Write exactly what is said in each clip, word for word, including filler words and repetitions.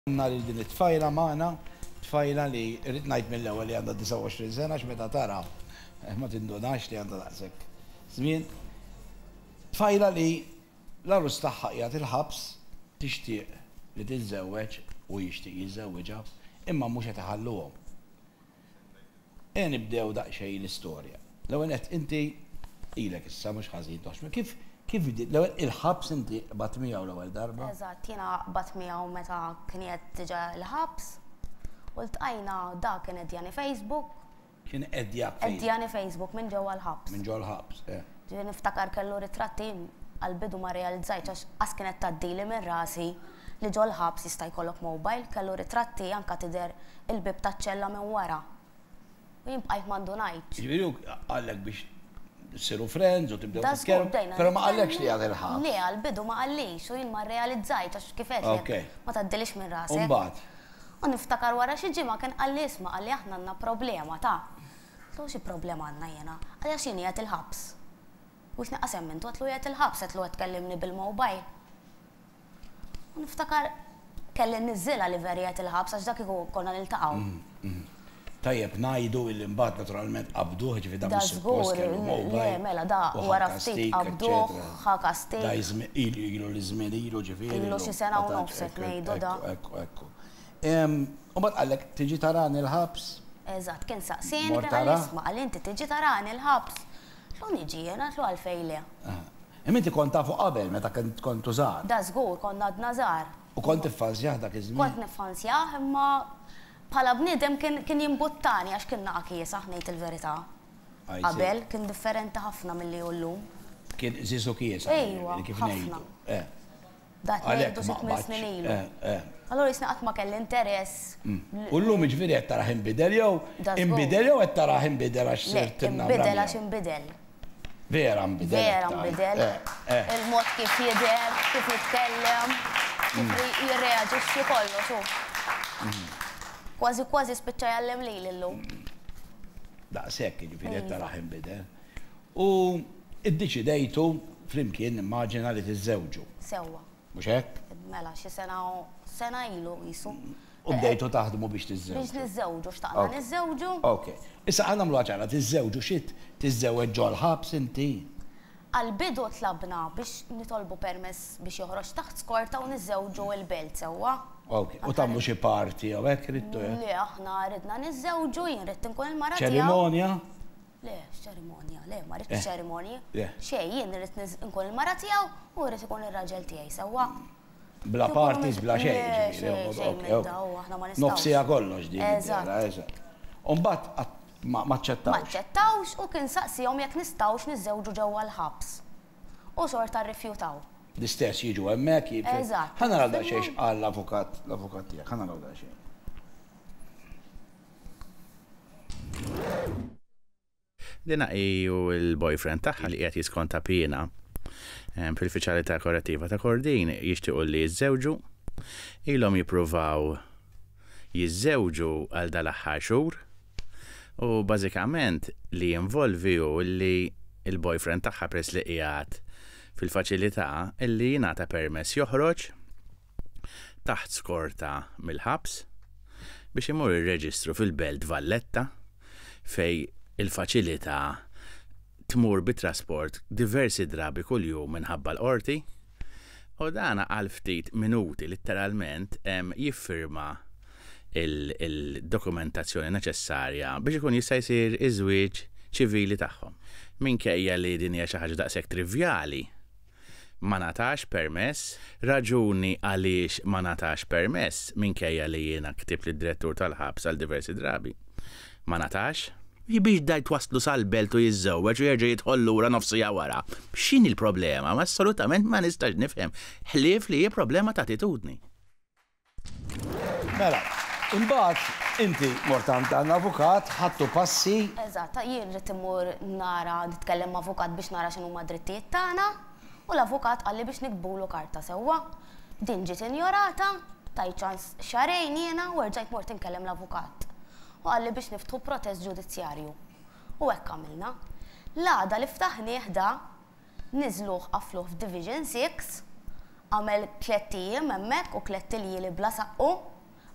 Nar il-din it-tfajla maħna, tfajla li rrit ngħid mill-ewwel li għandha disa' u għoxrin sena x'meta tara ma tindunax li għandha daqshekk żmien. Tfajla li l-arus tagħha qiegħed il-ħabs tixtieq li tiżżewweġ u jixtieq jiżżewweġha imma mhux qed iħalluhom. E nibdew daqsxejn l-istorja. L-ewwel qed inti ilek issa mhux ħażin toħx. Kif Kif l-ewwel il-ħabs inti qbad miegħu l-ewwel darba? Eżatt, jiena qbad miegħu meta kien qed tiġa l-ħabs. U ltqajna dak kien qedjani Facebook. Kien qedjak Facebook? Qedjani Facebook minn ġewwa l-ħabs. Minn ġewwa l-ħabs, eh. Ġie niftakar kellu ritratti għall-bidu ma realizzajtx għax qas kienet tgħaddili minn rasi li ġewwa l-ħabs jista' jkollok mobile, kellu ritratti anke tidher il-bib taċ-ċella minn wara. U jien bqajt m'għandunajtx. Ġifieri għallek biex siru friends u tibdew titkellmu, però ma qallekx li għad il-ħabs. Le, għall-bidu ma qallix u jien ma rrealizzajt għax kif qed ma tgħaddilix minn rasek. U mbagħad. U niftakar wara xi ġimgħa kien qalli isma' qalli aħna għandna problema ta' Tlu xi problema għandna jiena, għalja x'inhi qed il-ħabs. U x'naqasem minn tu għatlu qed il-ħabs qed qed tkellimni bil-mobile. U niftakar kelli niżżilha li veri qed il-ħabs għax dak kieku konna niltaqgħu. Tajjeb ngħidu li mbagħad naturalment qabduh ġifi da mhux suppost kellu mobile. Le, mela da wara ftit qabduh ħa kastik. Da ilu li żmien ilu ġifieri. Ilu xi sena u nofs qed ngħidu da. Ekku, ekku. U mbagħad qallek tiġi tarani l-ħabs? Eżatt, kien saqsini kien qal isma' qal inti tiġi tarani l-ħabs. X'u niġi jiena tlu għalfejn le. Imma inti kont tafu qabel meta kontu żgħar. Da żgur konna għadna żgħar. U kont tiffansjah dak iż-żmien? Kont niffansjah imma bħala bniedem kien jimbuttani għax kien naqkies ngħid il-verità. Qabel kien differenti ħafna milli hu llum. Kien żiżu kies. Ejwa, ħafna. Dat ngħidu xi tmien snin ilu. Allura jisna qatt ma kelli interess. U llum jiġifieri qed tarah inbidel jew inbidel jew qed tarah inbidel għax sirt inbidel għax inbidel. Vera nbidel. Vera nbidel. Il-mod kif jidher, kif jitkellem, kif jirreaġixxi kollox. Kważi kważi spiċċa jgħallem lili llum. Daqshekk jiġifieri qed tarah inbidel. U iddeċidejtu flimkien immaġina li tiżżewġu. Sewwa. Mhux hekk? Mela xi sena sena ilu qisu. U bdejtu taħdmu biex tiżżewġu. Biex niżżewġu, xtaqna niżżewġu. Okej. Issa ħa nagħmlu ċara tiżżewġu xit tiżżewweġ ġol ħabs inti. Għal-bidu tlabna biex nitolbu permess biex joħroġ taħt skorta u niżżewġu l-belt sewwa. Ok, u tagħmlu xi parti jew hekk rittu? Le, aħna ridna niżżewġu, jien rid inkun il-mara tiegħu. Ċerimonja? Le, ċerimonja, le, ma rridx ċerimonja. Le. Xejn, jien rid inkun il-mara tiegħu u rrid ikun ir-raġel tiegħi sewwa. Bla parties, bla xejn. Nofsija kollox din. Eżatt. U mbagħad ma ċċettawx. Ma ċċettawx u kien saqsihom jekk nistgħux niżżewġu ġewwa l-ħabs. U xorta rrifjutaw. L-istess jiġu hemmhekk jibgħu. Eżatt. Ħa naraw daqsxejn qal l-avukat, l-avukat tiegħek, ħa naraw daqsxejn. Dina iju il-boyfriend tagħha li qiegħed jiskonta pjena fil-uffiċjalità korrettiva ta' Kordin jixtiequ li jiżżewġu, ilhom jippruvaw jiżżewġu għal dal-aħħar xhur u bażikament li jinvolvi hu li il-boyfriend tagħha press li qiegħed fil-faċilità illi jingħata permess joħroġ taħt skorta mill-ħabs biex imur irreġistru fil-Belt Valletta fej il-faċilità tmur bit-trasport diversi drabi kuljum minħabba l-qorti u dana għal ftit minuti letteralment jiffirma il-dokumentazzjoni neċessarja biex ikun jista' jsir iż-żwieġ ċivili tagħhom. Minkejja li din hija xi ħaġa daqshekk trivjali ma natax permess, raġuni għaliex ma natax permess minkejja li jiena ktib lid-direttur tal-ħabs għal diversi drabi. Ma natax? Biex dajt waslu sal-belt u jiżżewweġ u jerġa' jidħol lura nofsija wara. X'inhi l-problema? Ma assolutament ma nistax nifhem. Ħlief li hija problema ta' attitudni. Mela, imbagħad inti mortant għand avukat ħadtu passi. Eżatt, jien rid immur nara nitkellem ma' avukat biex nara x'inhu huma drittijiet tagħna u l-avukat qalli biex nikbulu karta sewwa. Din ġiet injorata, tajt ċans xarejn jiena u rġajt mort inkellem l-avukat. U għalli biex niftħu protest ġudizzjarju. U hekk għamilna. L-għada li ftaħnieh da niżluh qafluh f'Division six, għamel tliet ijiem hemmhekk u tliet li bla saqqu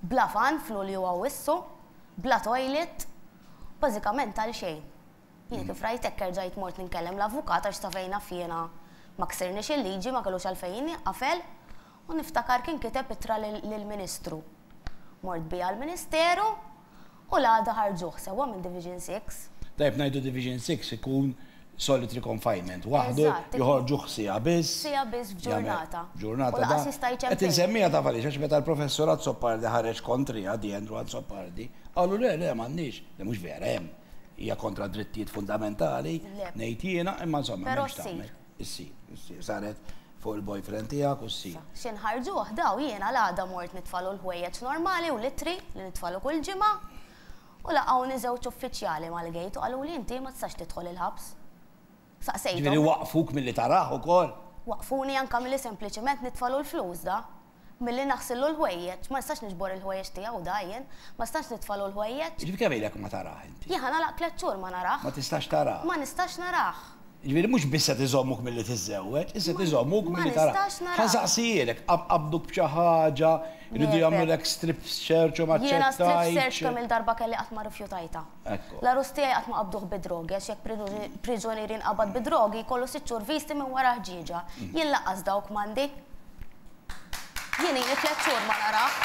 bla fan fl-Ulju għawissu, bla toilet, bażikament għal xejn. Jien kif rajtek kerġajt mort ninkellem l-avukat għax tafejna fjena ma ksirniex il-liġi, ma kellux għalfejn għafel, u niftakar kien kiteb ittra lill-Ministru. Mort bija l-Ministeru u l-għada ħarġuħ sewa minn Division six. Tajb ngħidu Division six ikun solitary confinement. Waħdu joħorġuh sija biss. Sija biss f'ġurnata. Ġurnata. U laqas jista' jċempel. Qed insemmija ta' għaliex għax meta l-professorat Soppardi ħareġ kontrija di Andrew għal Soppardi, qalu le le m'għandniex, le mhux vera hemm. Hija kontra drittijiet fundamentali, ngħid jiena imma insomma m'hemmx tagħmel. Issir, issir, saret fuq il-boyfriend tiegħek u ssir. X'in ħarġuh daw jiena l-għada mort nitfalu l-ħwejjeġ normali u litri li nitfalu kull ġimgħa u laqgħuni żewġ uffiċjali mal-gejt u qalu li inti ma tistax tidħol il-ħabs. Saqsejthom. Ġifieri waqfuk milli taraħ ukoll. Waqfuni anke milli sempliċement nitfalu l-flus da. Milli naħsillu l-ħwejjeġ, ma nistax niġbor il-ħwejjeġ tiegħu dajjen, ma nistax nitfalu l-ħwejjeġ. Ġifieri kemm ilek ma taraħ inti? Jien ħanalaq tliet xhur ma naraħ. Ma tistax taraħ. Ma nistax naraħ. Ġifieri mhux biss qed iżommuk milli tiżżewweġ, issa tiżommuk milli taraħ. Ħansaqsijilek qabduk b'xi ħaġa, jridu jagħmlulek strip search u ma Jiena strip search kemm il-darba kelli qatt ma rifjutajta. L-arus tiegħi qatt ma qabduh bidrogi għax jekk priġunier inqabad bidrogi jkollu sitt xhur visti minn wara ħġieġa. Jien laqqas dawk m'għandi. Jien ili tliet xhur ma naraħ.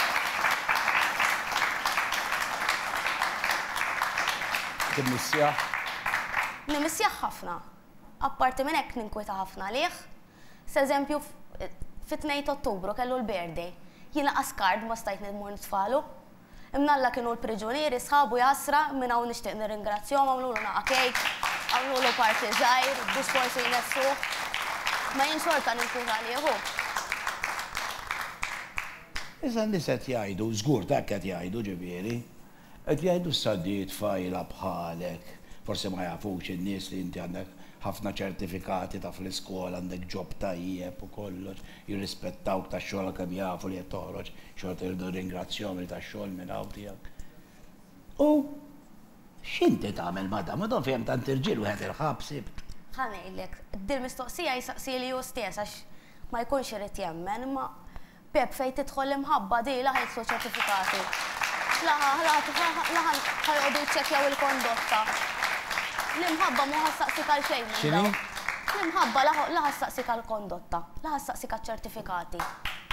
Timmissjaħ? Nimissjaħ ħafna. Apparti minn hekk ninkwita ħafna għalih. S'eżempju fit-tnejn Ottubru kellu l-birthday. Jien laqas kard ma stajt nidmur nitfalu. Imnalla kienu l-priġunieri sħabu jasra minn hawn nixtieq nirringrazzjahom għamlulu naqa' kejk, għamlulu parti żgħir biex forsi jnessuh. Ma jien xorta ninkwita għaliehu. Iżda nies qed jgħidu, żgur dak qed jgħidu ġifieri, qed jgħidu s-saddiet fajla bħalek. Forse ma jafux in-nies li inti għandek ħafna ċertifikati ta' fl-iskola, għandek ġob tajjeb u kollox, jirrispettawk ta' xogħol kemm jafu li qed toħroġ, xorta jridu ringrazzjahom li tax-xogħol minn hawn tiegħek. U x'inti tagħmel madam, madam fejn tant irġiel wieħed il-ħabs sibt. Ħanejlek, dil-mistoqsija jisaqsi li hu stess għax ma jkunx irid jemmen, imma Pep fejn tidħol imħabba di laħajtlu ċertifikati. Laħa, laħa, ħajqogħdu jċekkjaw il-kondotta. L-imħabba mu ħassaqsik għal xejn minn dawn. L-imħabba laħa ħassaqsik għal kondotta, laħa ħassaqsik għal ċertifikati.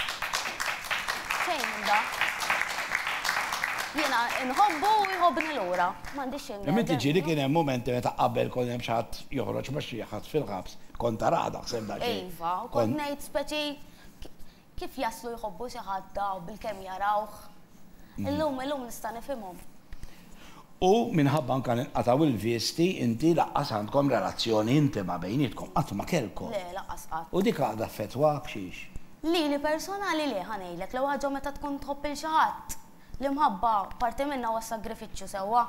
Xejn minn da. Jiena inħobbu u jħobbni lura. M'għandix xejn. Imma tiġieli kien hemm momenti meta qabel kont hemm xi ħadd joħroġ ma xi ħadd fil-ħabs. Kont tarada ħseb dak xejn. Iva, u kont ngħid speċi kif jaslu jħobbu xi ħadd daw bil-kemm jarawh. Illum illum nista' nifhimhom. U minħabba anke nqataw il-viesti inti laqqas għandkom relazzjoni intima bejnietkom qatt ma kellkom. Le, laqqas qatt. U dik għadha fetwak xiex. Lili personali li ħanejlek l ħaġa meta tkun tħobb il xi ħadd. L-imħabba parti minnha huwa sagrifiċċju sewwa.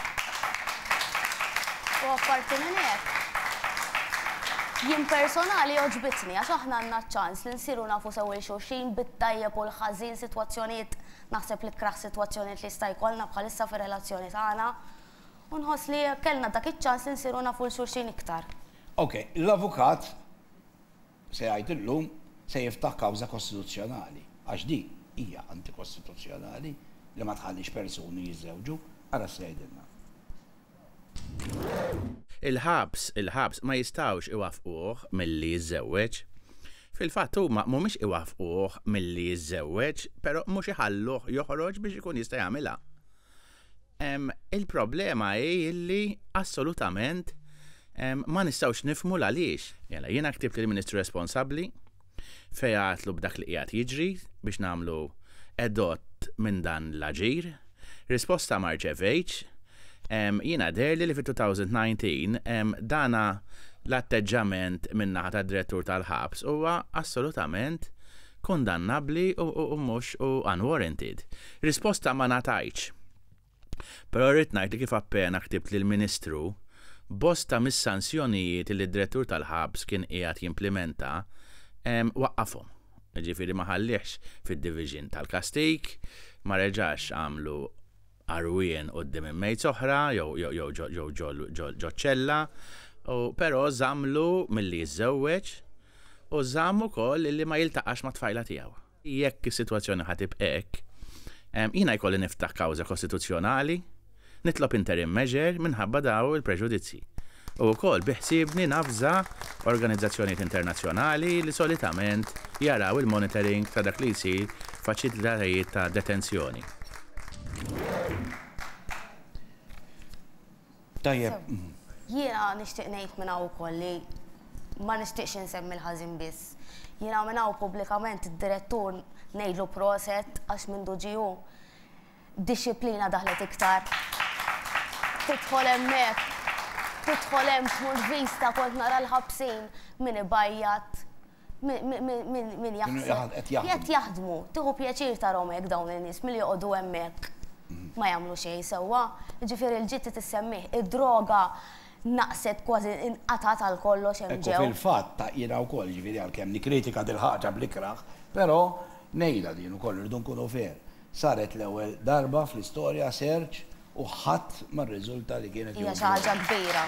U apparti minn hekk. Jien personali oġbitni għax aħna għandna ċans li nsiru nafu sew il-xulxin bit-tajjeb u l-ħażin sitwazzjonijiet naħseb li kraħ sitwazzjonijiet li sta jkollna bħalissa fir-relazzjoni tagħna. U nħoss li kellna dak iċ-ċans li nsiru nafu l-xulxin iktar. Ok, l-avukat se jgħid illum se jiftaħ kawża kostituzzjonali għax di hija antikostituzzjonali li ma tħallix persuni jiżżewġu, ara se jgħidilna. Il-ħabs, il-ħabs ma jistawx iwafquh milli jiżżewweġ. Fil-fatt huma mhumiex iwafquh milli jiżżewweġ, però mhux iħalluh joħroġ biex ikun jista' jagħmilha. Il-problema hi li assolutament ma nistgħux nifhmu għaliex. Jela jiena ktibt lill-Ministru responsabbli fejn għatlu b'dak li qiegħed jiġri biex nagħmlu edott minn dan l-aġir. Risposta ma rċevejtx. Jiena derli li fit-twenty nineteen dana l-atteġġament min-naħa tad-direttur tal-ħabs huwa assolutament kondannabbli u mhux u unwarranted. Risposta ma ngħatajtx. Però rrid ngħid li kif appena ktibt lill-Ministru bosta mis-sanzjonijiet li d-direttur tal-ħabs kien qiegħed jimplementa waqqafhom. Ġifieri ma ħallihx fid-division tal-kastik, ma reġax għamlu arwien qudiem immejt oħra jew ġo ċella, però żamlu milli jiżżewweġ u żamm ukoll li ma jiltaqax ma' tfajla tiegħu. Jekk is-sitwazzjoni ħatib hekk, Jina jkolli niftaħ kawża kostituzzjonali, nitlob interim measure minħabba daw il-preġudizzi. U wkoll biħsibni nafża organizzazzjonijiet internazzjonali li solitament jaraw il-monitoring ta' dak li jsir faċilitajiet ta' detenzjoni. Tajjeb. Jiena nixtieq ngħid minn hawn ukoll li ma nixtieqx insemmi l-ħażin biss. Jiena minn hawn pubblikament id-direttur ngħidlu proset għax minn ġiju disciplina daħlet iktar. Tidħol hemmhekk, tidħol hemm tmur vista kont nara l-ħabsin min ibajjat, min jaħseb. Qed jaħdmu, tieħu pjaċir tarhom hekk dawn in-nies milli joqogħdu hemmhekk ma jagħmlu xejn sewwa. Ġifieri l-ġitti tissemmih, id-droga naqset kważi inqatat għal kollox hemm ġew. Fil-fatt ta' jiena wkoll ġifieri għalkemm nikritika dil-ħaġa bl-ikraħ, però ngħidha din ukoll irridu nkunu fair. Saret l-ewwel darba fl-istorja search u ħadd ma rriżulta li kienet. Hija xi ħaġa kbira.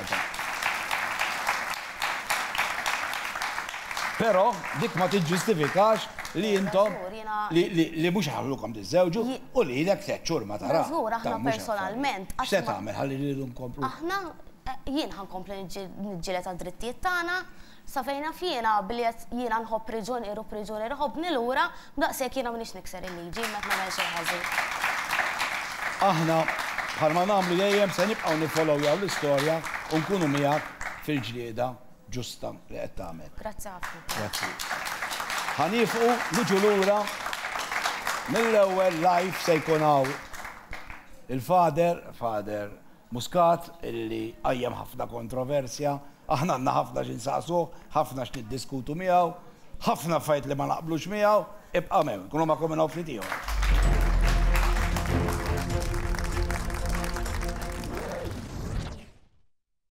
Però dik ma tiġġustifikax li intom li mhux ħallukom tiżżewġu u li lek tliet xhur ma tara. Żgur aħna personalment. X'se tagħmel ħalli rridu nkomplu? Aħna jien ħankompli niġġieled għad-drittijiet tagħna, sa fejna fjena billi jiena nħobb priġunier u priġunier ħobbni lura, daqshekk jiena m'iniex nikser il-liġi meta nagħmel xi ħażin. Aħna bħalma nagħmlu dejjem se nibqgħu nifollowjaw l-istorja u nkunu miegħek fil-ġlieda ġusta li qed tagħmel. Grazzi ħafna. Grazzi. Ħanifqu niġu lura mill-ewwel live se jkun hawn il-fader, fader Muscat, illi għajjem ħafna kontroversja, aħna għandna ħafna ġinsaqsu, ħafna x'niddiskutu miegħu, ħafna fajt li ma naqblux miegħu, ibqa' hemm, kunu ma' kommen hawn ftit ieħor.